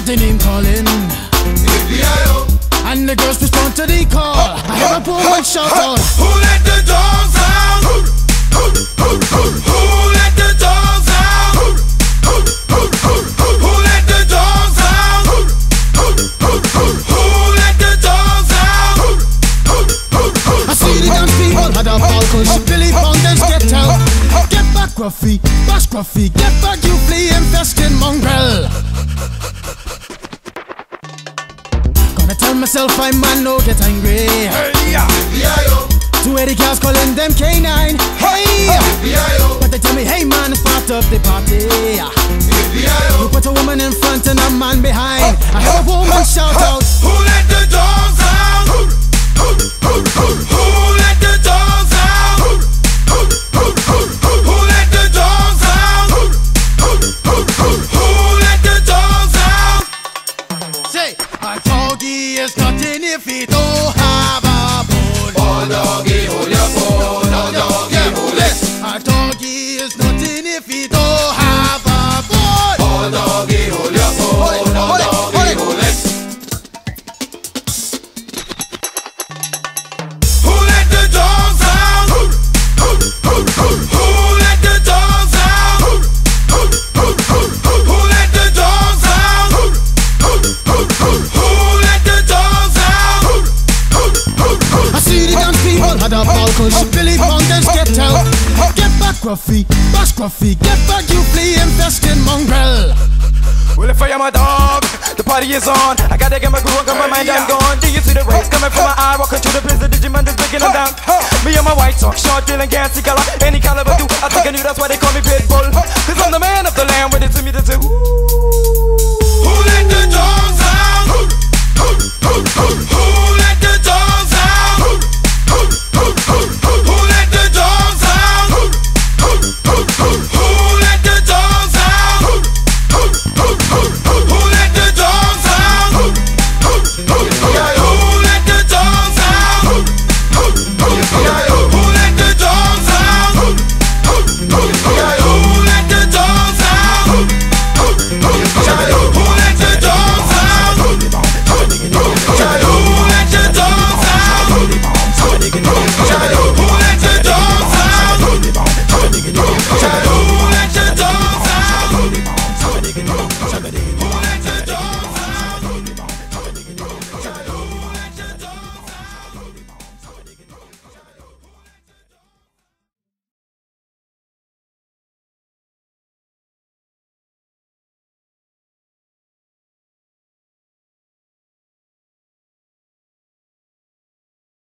the name calling. And the girls respond to the call. I hear a woman shout out, who let the dogs out? Who let the dogs out? Who let the dogs out? Who let the dogs out? I see the dance people had a ball cause Billy Fountains get out. Get back Gruffy, bash Gruffy, get back you flea infested mongrel. Gonna tell myself I man no get angry. Hey, yeah. 280 girls calling them K9. Hey, but they tell me hey man it's part of the party. You put a woman in front and a man behind. I heard a woman shout out, who let the dogs out? Who let the dogs out? Who let the dogs out? Who let the dogs out? say a doggy is nothing if he don't have a bone. Oh doggy, hold your bone. Oh doggy, hold it. A doggy is nothing if he don't have a bone. Oh doggy, hold your bone. Oh doggy, hold it. Who let the dogs out? Who let the dogs out? Who let the dogs out? Who let the dogs out? I see the dance people had a ball cause Billy Fountains get out. Get back Gruffy, bash Gruffy, get back you flea infested mongrel. Well, if I am a dog, the party is on. I gotta get my groove on, cause my mind I'm gone. Do you see the rays coming from my eye? Walking through the blizzard, Digimon is breaking them down. Me and my white talk, short, deal and gassy color. Any caliber do, I think I knew that's why they call me Pitbull. Cause I'm the man of the land, with it to me to say, ooh. Who let the dogs